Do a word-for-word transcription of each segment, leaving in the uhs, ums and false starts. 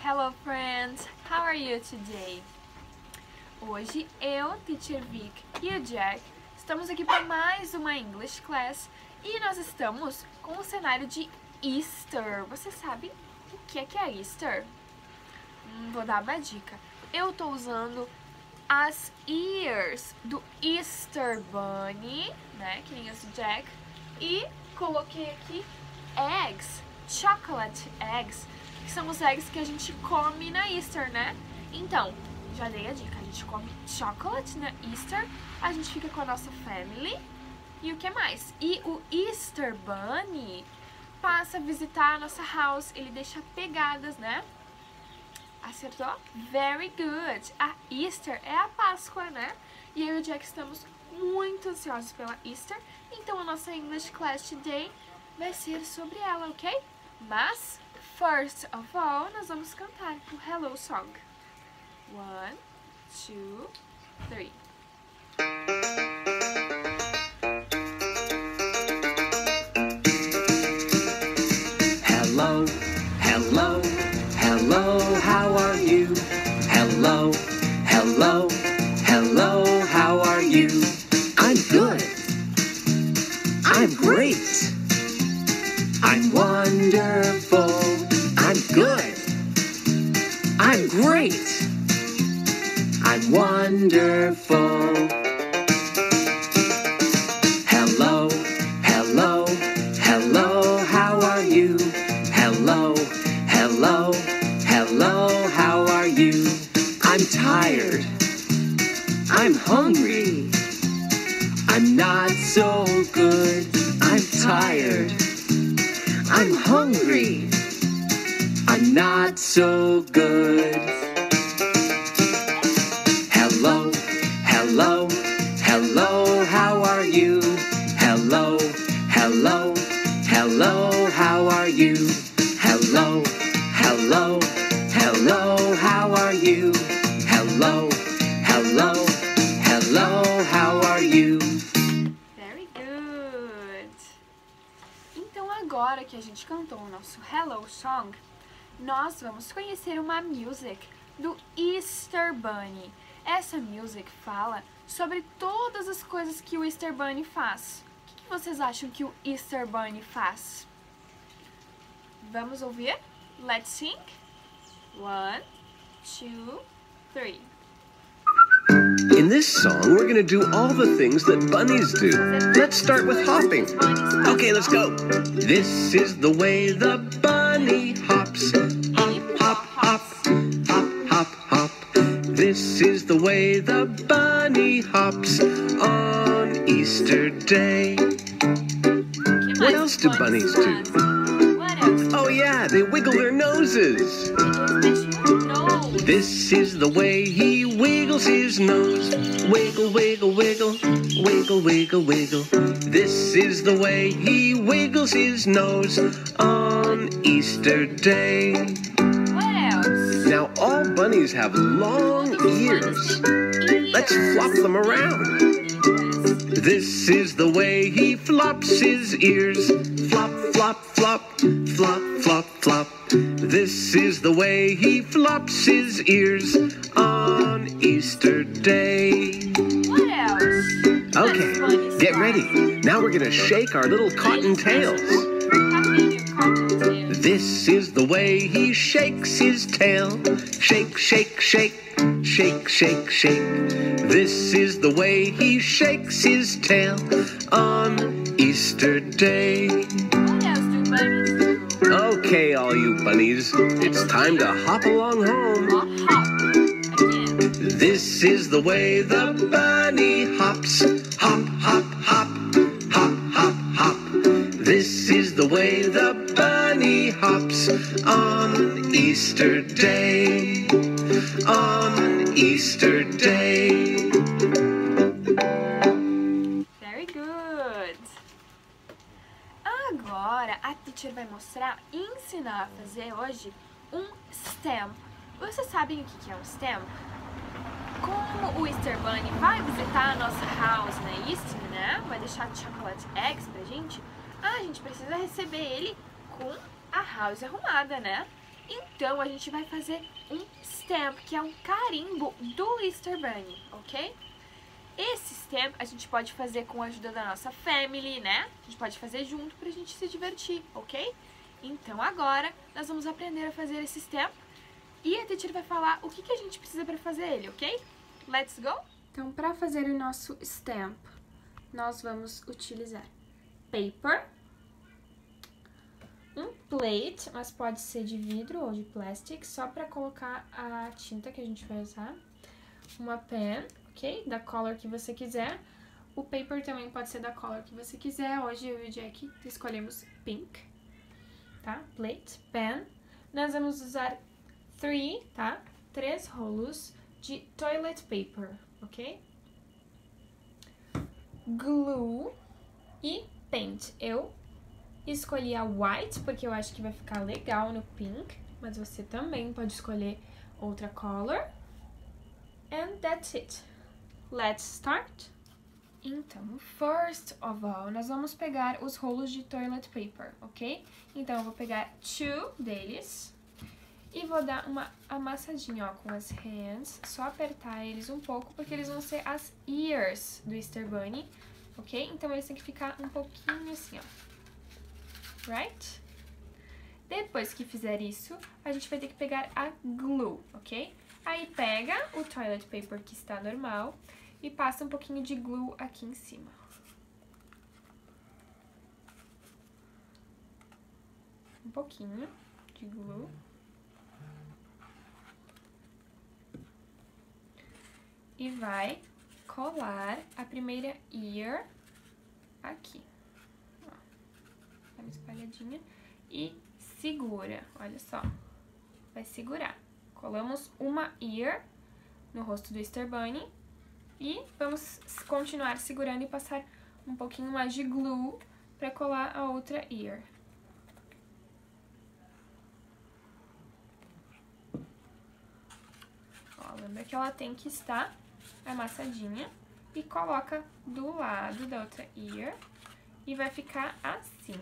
Hello friends, how are you today? Hoje eu, Teacher Vic e o Jack estamos aqui para mais uma English Class e nós estamos com o cenário de Easter. Você sabe o que é que é Easter? Hum, vou dar uma dica. Eu tô usando as ears do Easter Bunny, né, que nem as do Jack, e coloquei aqui eggs, chocolate eggs, que são os eggs que a gente come na Easter, né? Então, já dei a dica, a gente come chocolate na Easter, a gente fica com a nossa family, e o que mais? E o Easter Bunny passa a visitar a nossa house, ele deixa pegadas, né? Acertou? Very good! A Easter é a Páscoa, né? E eu e o Jack estamos muito ansiosos pela Easter, então a nossa English Class today vai ser sobre ela, ok? Mas, first of all, nós vamos cantar o Hello Song. One, two, three. Hello, hello, hello, how are you? Hello, hello, hello, how are you? I'm good. I'm great. I'm wonderful. I'm good. I'm great. I'm wonderful. Hello, hello, hello, how are you? Hello, hello, hello, how are you? I'm tired. I'm hungry. I'm not so good. I'm tired. I'm hungry. I'm not so good. Hello, hello, hello, how are you? Hello, hello, hello, how are you? Hello, hello, hello, how are you? Hello, hello, hello, how are you? Very good! Então agora que a gente cantou o nosso Hello Song, nós vamos conhecer uma music do Easter Bunny. Essa music fala sobre todas as coisas que o Easter Bunny faz. O que vocês acham que o Easter Bunny faz? Vamos ouvir? Let's sing. One, two, three. In this song, we're going to do all the things that bunnies do. Let's start with hopping. Okay, let's go. This is the way the bunny hops. Hop, hop, hop, hop, hop, hop. This is the way the bunny hops on Easter Day. What else do bunnies do? What else? Oh yeah, they wiggle their noses. This is the way he wiggles his nose. Wiggle, wiggle, wiggle, wiggle, wiggle, wiggle. This is the way he wiggles his nose on Easter Day. What else? Now all bunnies have long ears. Let's flop them around. This is the way he flops his ears. Flop, flop, flop, flop, flop, flop. This is the way he flops his ears on Easter Day. What else? Okay, get ready. Now we're gonna shake our little cotton tails. This is the way he shakes his tail. Shake, shake, shake, shake, shake, shake. This is the way he shakes his tail on Easter Day. What else do bunnies do? Okay, all you bunnies, it's time to hop along home. Hop, hop. Again. This is the way the bunny hops. Hop, hop, hop, hop, hop, hop. This is the way the bunny hops on Easter Day. On Easter Day. Very good. Agora a teacher vai mostrar e ensinar a fazer hoje um stamp. Vocês sabem o que é um stamp? Como o Easter Bunny vai visitar a nossa house na Easter, né? Vai deixar chocolate eggs pra gente. A gente precisa receber ele com a house arrumada, né? Então, a gente vai fazer um stamp, que é um carimbo do Easter Bunny, ok? Esse stamp a gente pode fazer com a ajuda da nossa family, né? A gente pode fazer junto pra gente se divertir, ok? Então, agora, nós vamos aprender a fazer esse stamp e a teacher vai falar o que, que a gente precisa pra fazer ele, ok? Let's go? Então, pra fazer o nosso stamp, nós vamos utilizar paper, um plate, mas pode ser de vidro ou de plástico, só para colocar a tinta que a gente vai usar. Uma pen, ok? Da color que você quiser. O paper também pode ser da color que você quiser. Hoje eu e o Jack escolhemos pink, tá? Plate, pen. Nós vamos usar three, tá? Três rolos de toilet paper, ok? Glue e paint. Eu escolhi a white, porque eu acho que vai ficar legal no pink, mas você também pode escolher outra color. And that's it. Let's start. Então, first of all, nós vamos pegar os rolos de toilet paper, ok? Então, eu vou pegar two deles e vou dar uma amassadinha, ó, com as hands, só apertar eles um pouco, porque eles vão ser as ears do Easter Bunny, ok? Então, eles têm que ficar um pouquinho assim, ó. Right? Depois que fizer isso, a gente vai ter que pegar a glue, ok? Aí pega o toilet paper que está normal e passa um pouquinho de glue aqui em cima. Um pouquinho de glue. E vai colar a primeira ear aqui. Dá uma espalhadinha e segura, olha só, vai segurar. Colamos uma ear no rosto do Easter Bunny e vamos continuar segurando e passar um pouquinho mais de glue para colar a outra ear. Ó, lembra que ela tem que estar amassadinha e coloca do lado da outra ear e vai ficar assim.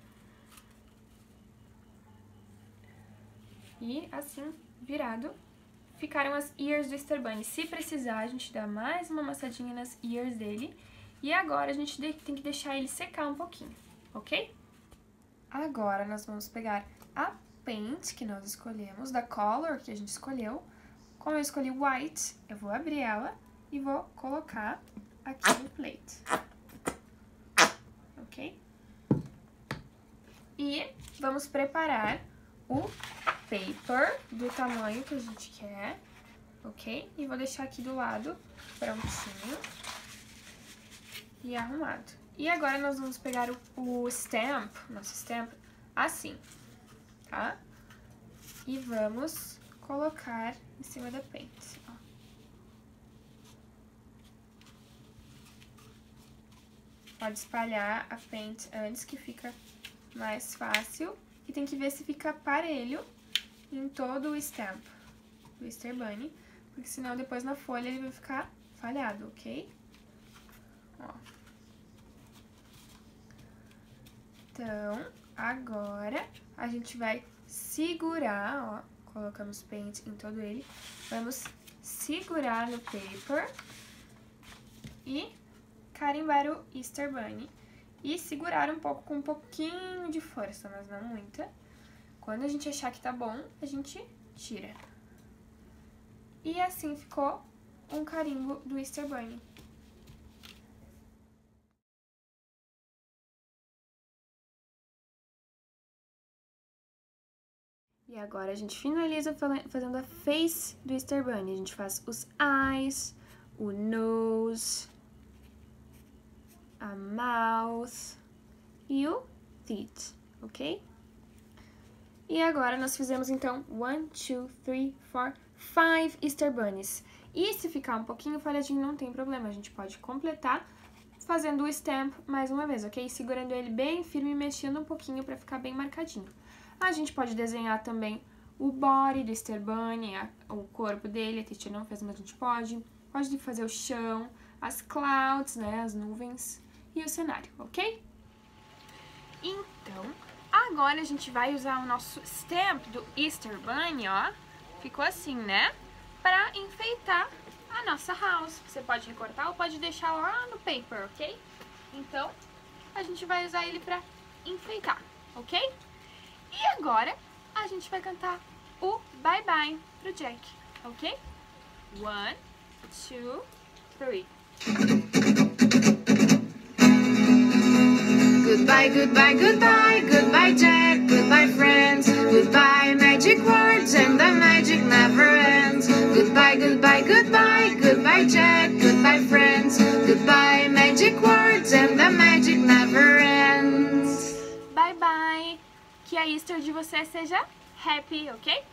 E assim, virado, ficaram as ears do Easter Bunny. Se precisar, a gente dá mais uma amassadinha nas ears dele. E agora a gente tem que deixar ele secar um pouquinho, ok? Agora nós vamos pegar a paint que nós escolhemos, da color que a gente escolheu. Como eu escolhi white, eu vou abrir ela e vou colocar aqui no plate. Ok? E vamos preparar o paper do tamanho que a gente quer, ok? E vou deixar aqui do lado, prontinho e arrumado. E agora nós vamos pegar o, o stamp, nosso stamp, assim, tá? E vamos colocar em cima da paint, ó. Pode espalhar a paint antes, que fica mais fácil. E tem que ver se fica parelho em todo o stamp do Easter Bunny, porque senão depois na folha ele vai ficar falhado, ok? Ó. Então, agora a gente vai segurar, ó, colocamos paint em todo ele, vamos segurar no paper e carimbar o Easter Bunny. E segurar um pouco com um pouquinho de força, mas não muita. Quando a gente achar que tá bom, a gente tira. E assim ficou um carimbo do Easter Bunny. E agora a gente finaliza fazendo a face do Easter Bunny. A gente faz os eyes, o nose, a mouth e o teeth, ok? E agora nós fizemos então one, two, three, four, five Easter Bunnies. E se ficar um pouquinho falhadinho, não tem problema, a gente pode completar fazendo o stamp mais uma vez, ok? Segurando ele bem firme e mexendo um pouquinho pra ficar bem marcadinho. A gente pode desenhar também o body do Easter Bunny, a, o corpo dele, a teacher não fez, mas a gente pode. Pode fazer o chão, as clouds, né, as nuvens e o cenário, ok? Então, Agora a gente vai usar o nosso stamp do Easter Bunny, ó. Ficou assim, né? Pra enfeitar a nossa house. Você pode recortar ou pode deixar lá no paper, ok? Então, a gente vai usar ele pra enfeitar, ok? E agora, a gente vai cantar o bye bye pro Jack, ok? One, two, three. Goodbye, goodbye, goodbye, goodbye Jack, goodbye friends, goodbye magic words and the magic never ends. Goodbye, goodbye, goodbye, goodbye Jack, goodbye friends, goodbye magic words and the magic never ends. Bye bye! Que a Easter de você seja happy, ok?